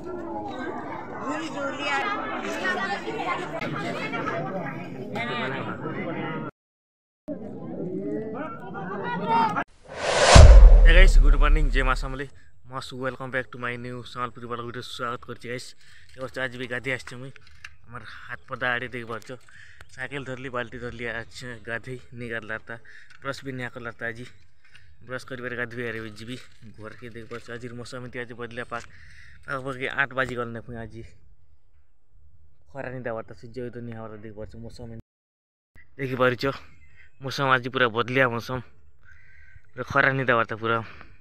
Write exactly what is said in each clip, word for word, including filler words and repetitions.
Hey guys, good morning. जय मां समले मस्त welcome back to my new Sambalpuri वाला वीडियो स्वागत करछि गाइस। और आज भी गाधी आछे मुई हमर हाथ पदा आड़े देख परछो साइकिल धरली बाल्टी धरली आज गाधी निगारलाता ब्रश भी निया करलाता आज ब्रश करिबार गाधी आरे जीबी घर के देख परछो आज मौसम इति आज बदलिया पाक लगभग आठ बजे गलने पुई आज खरा नि दावता सूर्य तो नि हावरा देख परछो मौसम देखि परछो मौसम आज पूरा बदलिया मौसम खरा नि दावता पूरा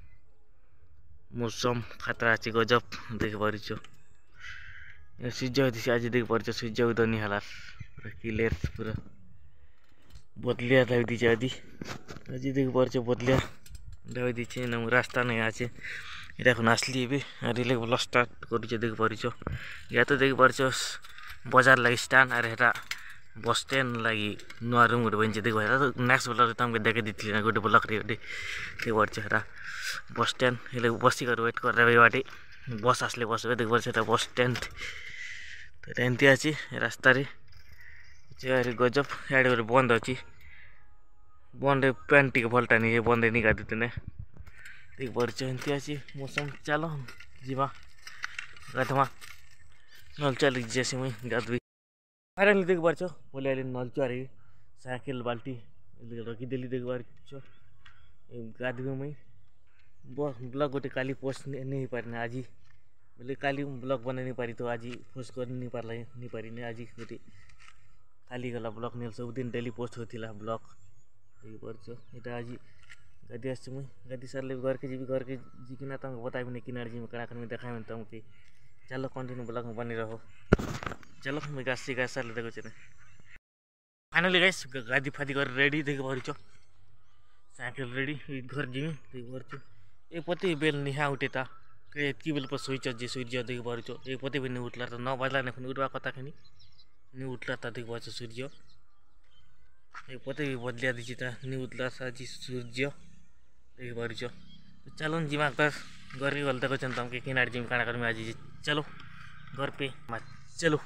मौसम खतरा अछि गजब देख परछो सूर्य उदय आज देख परछो सूर्य उदय नि हला क्लियर पूरा बदलिया दाइ दिछ आदि आज देख परछो बदलिया दाइ दिछ न रास्ता नै आछे एटा कोन असली बे रिले ब्लॉग स्टार्ट करिछ देख परछो या तो देख परछो बाजार लागि स्टैंड अरे हेटा बस स्टैंड लागि नुआ रूम गुटे बनिछ देख हेटा नेक्स्ट ब्लॉग तमके देखे दिथिले ना गुटे ब्लॉग रे देख परछो हेटा बस स्टैंड हेले बसी कर वेट कर रे बाटे बस आसले बस देख परछो हेटा बस स्टैंड तो एमती अछि रास्ता रे जे गजब याडे रे बंद अछि बंद पैंट टिक भलटा नि बंद नि गाडी तने देख परछो एमती अछि मौसम चलो जीवा गाधमा नल चल जैसे मुई गाधवी फाइनली देख परछो बोले आले नल चारी साइकिल बाल्टी रखी देली देख परछो गाधवी मुई ब्लॉग गोटे काली पोस्ट नहीं पारने आज बोले काली ब्लॉग बना नहीं पारी तो आज पोस्ट कर नहीं पारला नहीं पारी ने आज गोटे खाली गला ब्लॉग ने सब दिन डेली पोस्ट होतिला ब्लॉग देख परछो एटा आज गादी आछे मुई गादी सरले घर के जीबी घर के जिकिना तम बताइब ने किनार जी में कड़ा में देखाइ में तमके चलो कंटिन्यू ब्लॉग में बनी रहो चलो मैं गासी गास सरले देखो छने फाइनली गाइस गादी फादी कर रेडी देख परछो साइकिल रेडी घर जीवी देख परछो ए पति बेल निहा उठेता के की बेल पर सुइच जे सूर्य देख परछो ए पति भी नहीं उठला तो नौ बजला ने उठवा कथा खनी नहीं उठला ता देख परछो सूर्य ए पति भी बदलिया दिछि ता नहीं उठला साजी सूर्य देख परछो तो चलो जीवा कर घर के गलता को चंतम के किनारे जिम काना कर में आज चलो घर पे मत चलो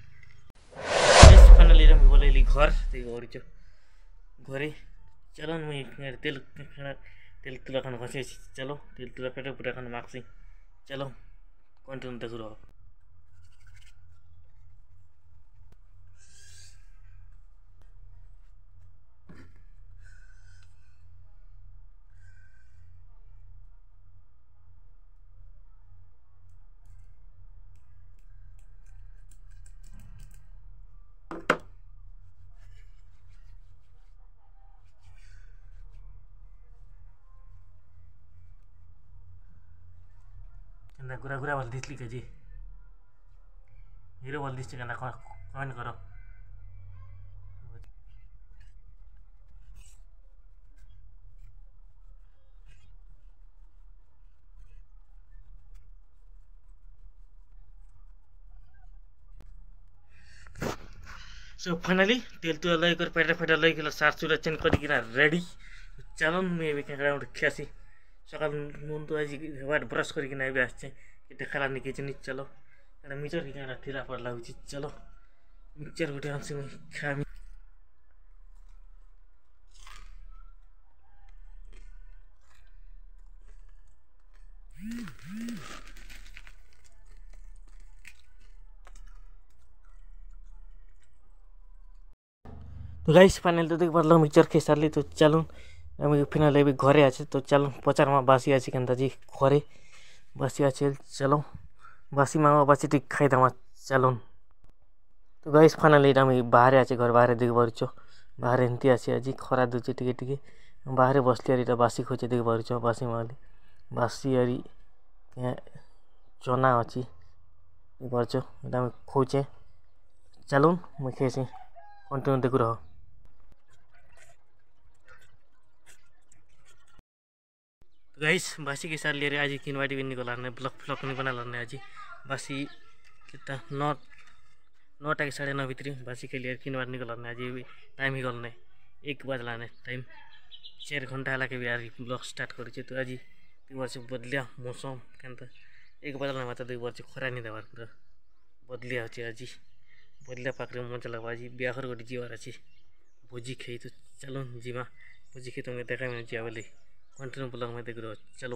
फाइनली हम बोलेली घर देख परछो घरे चलो मैं तेल तेल तुला खान खसे चलो तेल तुला पेटे पूरा खान माक्सी चलो कंटिन्यू देखो रहो ना गुरा गुरा वाल दिसली के जी हीरो वाल दिसते ना कमेंट करो सो फाइनली तेल तुला लई कर पेटा फेटा लई गेल सार सुला चेन करी किना रेडी चलो मैं भी केकरा उठ खियासी सकाल नुन तो आज वाट ब्रश करी किना भी आछे एटा खला नि किचन चलो एटा मिचर के केना ठिला पर लागुची चलो मिक्सचर गुटे आनसी मैं खामी तो गाइस फाइनल तो देख परलो मिक्सचर खे सारली तो चलो हम फाइनल भी घरे आछे तो चलो पचार मा बासी आछे केनता जी घरे बासी आछे चलो बासी मामा बासी टिक खाई दमा चलो तो गाइस फाइनली हम बाहर आछे घर बाहर देख परछो बाहर एंती आछे आज खरा दुचे टिके टिके बाहर बसली आरी बासी खोचे देख परछो बासी माली बासी आरी चना अछि देख परछो एटा हम खोचे चलो मैं खेसी कंटिन्यू देखु रहो गाइस बासी के साथ ले आज किनवाटी भी निकला ने ब्लॉक फ्लॉक नहीं बना लाने आज बासी कितना नौ नौटा के साढ़े नौ भीतर बासी के लिए किनवाट निकला आज भी टाइम ही गलने एक बज लाने टाइम चार घंटा हला के भी आज ब्लॉग स्टार्ट कर तो आज वर्ष बदलिया मौसम के एक बदला मात्र दुई वर्ष खरा नहीं देवार पूरा बदलिया अच्छे आज बदलिया पाखे मजा लगवा आज ब्याहर गोटे जीवार अच्छे भोजी खाई तो चलो जीमा भोजी खाई तुमको देखा मैंने जिया बोले कंटिन्यू ब्लॉग में देख रहे चलो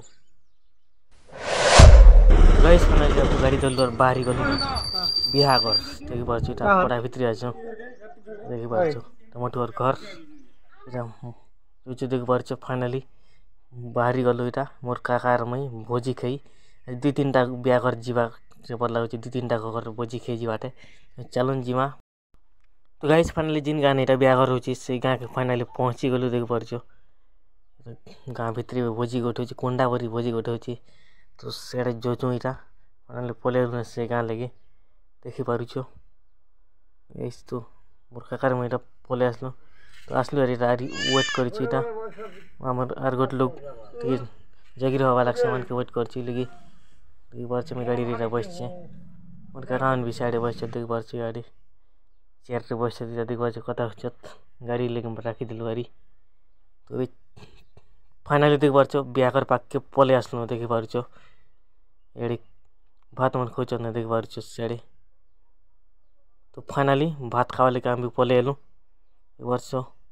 गाइस फाइनली अब गाड़ी धरल और बाहरी गलु बिहा घर देखि पार्छु एटा पडा भित्री आछौ देखि पार्छु टमाटो और घर एटा जुचे देखि पार्छु फाइनली बाहरी गलु एटा मोर काकार मै भोजी खाई दुई तीनटा बिहा घर जीवा जेपर लागु दुई तीनटा घर भोजी खाई जीवाटे चलन जीमा तो गाइस फाइनली जिन गाने एटा बिहा घर होची से गाँ के फाइनली पहुंची गलु देखि पार्छु गाँ भित्री भोजी गोटे होची कोंडा भरी भोजी गोटे होची तो सेडे जोजो इटा फाइनली पले से गाँ लगे देखि पारुछो एस तो मोर काकार मै एटा पले आसलो तो आसलो अरे आरी वेट करछि इटा हमर आर गोट लोग ती जगिर हवा लागछ मन के वेट करछि लगी देखि पारछ मैं गाड़ी रे बसछे मोर काकान भी साइड बसछ देखि पारछ गाड़ी चेयर रे बसछ देखि पारछ कता होचत गाड़ी लेके राखी दिलु गाड़ी तो फाइनली देखि पारछ बिहाकर पाक के पले आसलो देखि पारछ एडी भात मन खोज न देखि पारछ सेडे तो फाइनली भात खावा लेके हम भी पले एलु वर्ष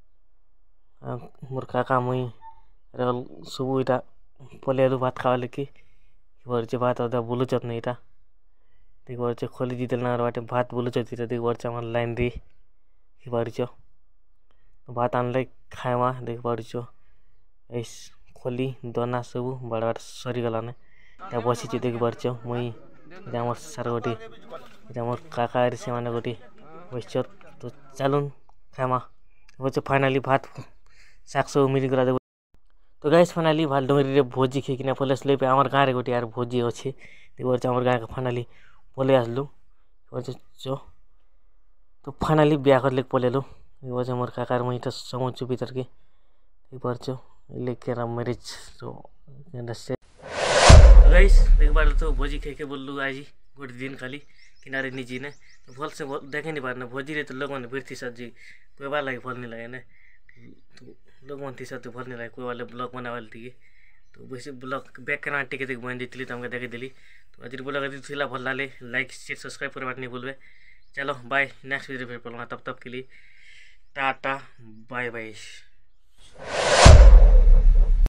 मोर काका मुई सब इटा पले एलु भात खावा लेके वर्ष भात अदा बुलुचत नहीं इटा देखि पारछ खोली दिदल ना बाटे भात बुलुचत इटा देखि पारछ हमर लाइन रे देखि पारछ भात आनले खाएमा देखि पारछ एस खोली दोना सब बड़ बड़ सरी गलाने त्या बसी देखि पारछ मुई इटा हमर सार गोटे इटा हमर काका रे से माने गोटे बसछ तो चलुन खामा बच्चे फाइनली भात साग सब मिल गला तो गाइस फाइनली भाल डोंगरी रे भोजी खे किना पलेस ले पे हमर गाँ रे गोटे यार भोजी अछि देखि पारछ हमर गाँ के फाइनली पले आसलु जो तो फाइनली बिहा कर लेके पलेलु देखि पारछ हमर काकार मै त समझु भीतर के देखि पारछ लेके रा मैरिज तो गाइस देखि पारछ तो भोजी खे के बोललु आज गोटे दिन खाली किनारे निजी ने तो भल से देखे नहीं पारना भोजी रे तो लोग मन बिरती सजी कोई बार लागे फल नहीं लगे ना तो लोग मन थी तो फल नहीं लगे कोई वाले ब्लॉग बनावल थी तो वैसे ब्लॉग बैक करना टिके देख बन दी तुमको देखे दिली तो आज ब्लॉग यदि थिला भल लाले लाइक शेयर सब्सक्राइब करवा नहीं भूलबे चलो बाय नेक्स्ट वीडियो फिर पलूँगा तब तब के लिए टाटा बाय बाय।